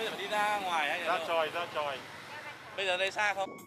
giờ phải đi ra ngoài hay ra chòi, ra chòi. Bây giờ đây xa không?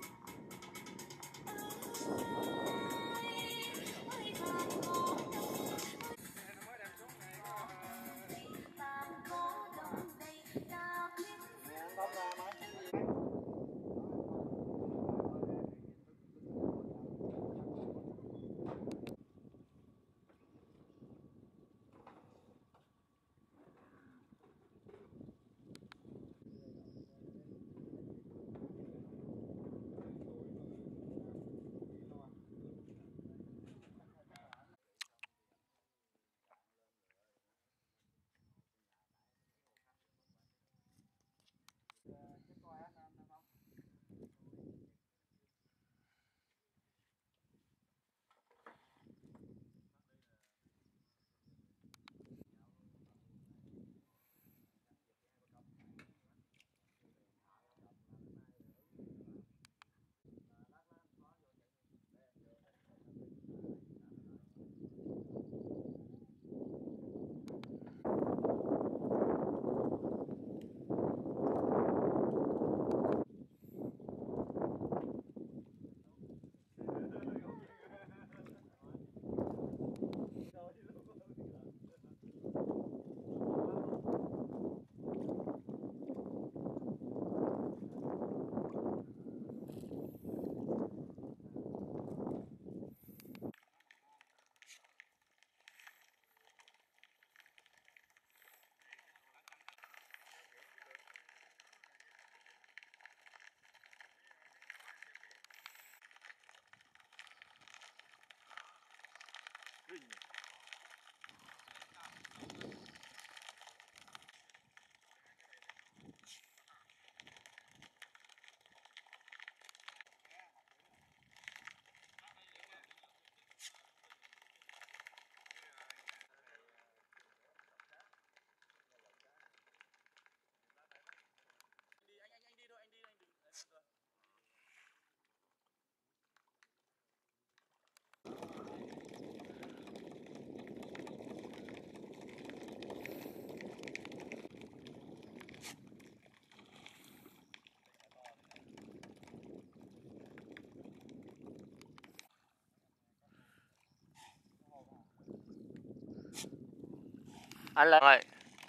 Anh là rồi.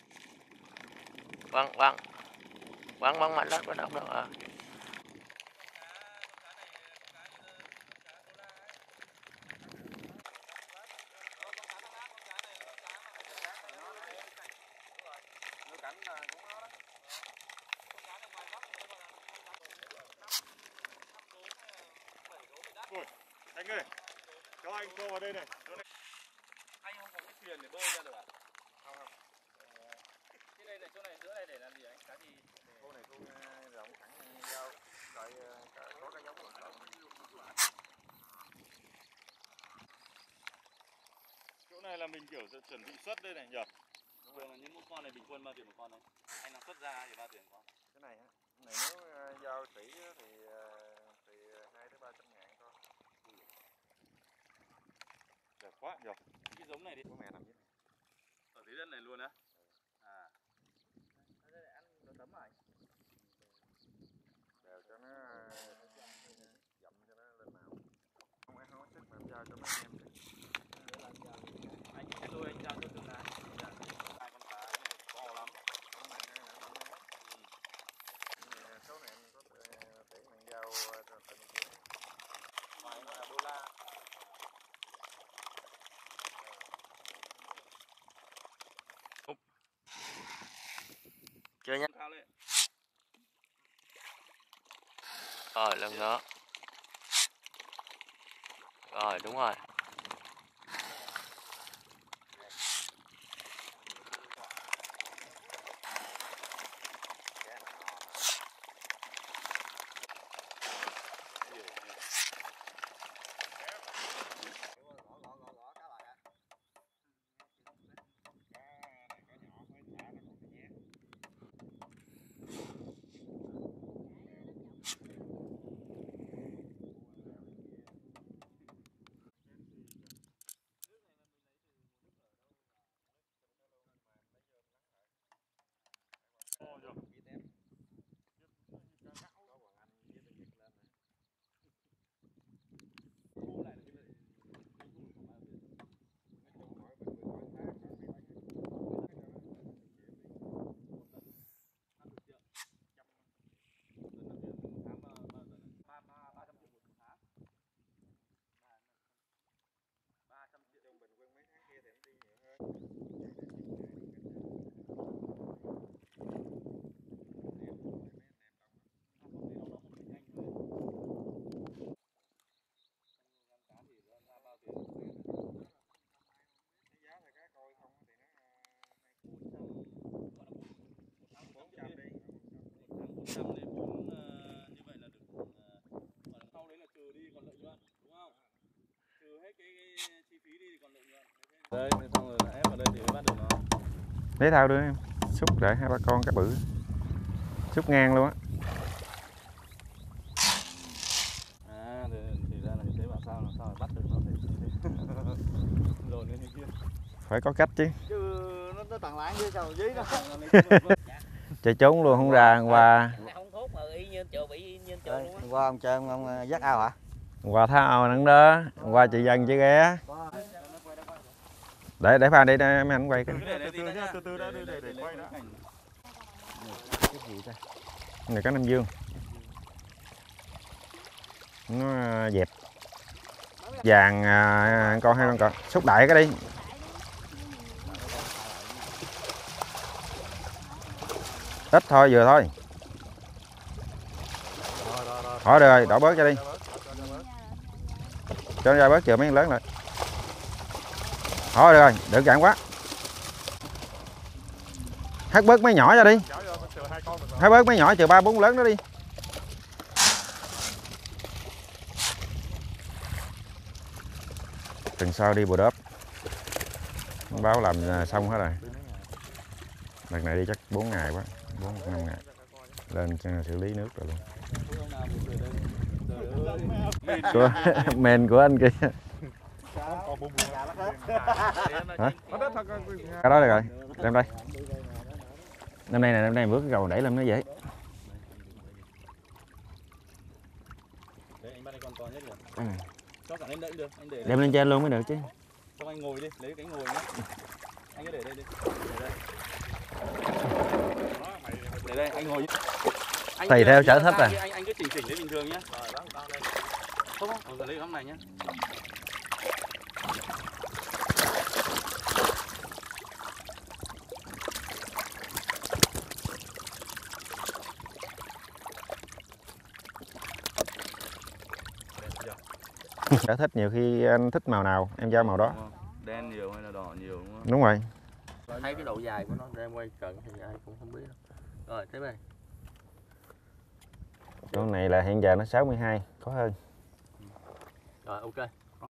Vâng, vâng. Vâng, vâng, mạnh lắm, bắt đầu được à. Ôi, anh ơi, cho anh cô vào đây này. Anh không có cái thuyền để bơi ra được à? Không, không. Cái đây là chỗ này giữa này để làm gì anh? Cái gì? Cô này cô rộng thẳng dao, rồi có cái giống của chỗ này là mình kiểu chuẩn bị xuất đây này nhỉ? Thường là những con này bình quân bao tiền một con này? Anh làm xuất ra thì bao tiền con? Cái này á, này nếu giao tỷ thì từ 2 tới 300 ngàn thôi. Đẹp quá nhỉ? Cái giống này đi. Bố mẹ làm dưới này. Ở dưới đất này luôn á? À. Đây để ăn nó tấm rồi. Đều cho nó dặm cho nó lên màu. Không ăn không chắc làm sao cho nó em đi. Anh tôi anh giao cho tương lai. Hai con cá này to lắm. Số này anh có tỷ mình giao cho tận kia. Ngoài nó là đô la. Chưa nhá. Cao lên. Rồi, lần nữa. Rồi, đúng rồi. 5 đến 4 như vậy là được. Còn sau đấy là trừ đi còn lợi nhuận, đúng không? Trừ hết cái chi phí đi thì còn lợi nhuận. Đây, xong rồi ép vào đây thì mới bắt được nó. Lấy thao đưa em, xúc để 2-3 con cá bự, xúc ngang luôn á. À, thì ra là như thế, bảo sao làm sao mà bắt được nó phải như thế. Lộn lên như kia. Phải có cách chứ. Chứ nó tàng láng chứ sao giấy nó. Chạy trốn luôn không ra. Hôm qua Không thốt mà y như chợ bị như chợ luôn á. Hôm qua ông Trơn ông dắt ao hả? hôm qua tháo ao nắng đó. Hôm qua chị Dân chứ ghé. Để pha đi mấy anh quay cái. Từ từ đã để quay đã. Cái gì ta? Này cá Nam Dương. Nó dẹp. Vàng con hai con cọt. Xúc đại cái đi. Ít thôi, vừa thôi. Thôi được rồi, đổ bớt cho đi. Cho nó ra bớt chừa mấy con lớn lại. Thôi được rồi, đừng cạn quá. Hát bớt mấy nhỏ ra đi. Hát bớt mấy nhỏ chừa 3-4 lớn đó đi. Tuần sau đi Bù Đốp. Báo làm xong hết rồi. Đợt này đi chắc 4 ngày quá, 4-5 ngày. Lên cho xử lý nước rồi luôn. Men của anh kia. Hả? Cái đó được rồi, đem đây. Đem đây nè, đem đây bước cái cầu đẩy lên nó dễ. Đấy, anh bắt đây con to nhất rồi. Cho cả em đỡ được, anh để Đem lên trên luôn mới được chứ. Xong anh ngồi đi, lấy cái ngồi nhá. Anh cứ để đây đi. Để đây, anh ngồi. Tùy theo sở thích à. Anh cứ chỉnh đấy bình thường nhá. Rồi đó, tao đây. Không, rồi lấy cái này nhá. Sở thích nhiều khi anh thích màu nào em giao màu đó. Đen nhiều hay là đỏ nhiều đúng không? Đúng rồi. Thấy cái độ dài của nó đem quay cận thì ai cũng không biết đâu. Rồi tiếp đây. Con này là hiện giờ nó 62, có hơn. Rồi ok.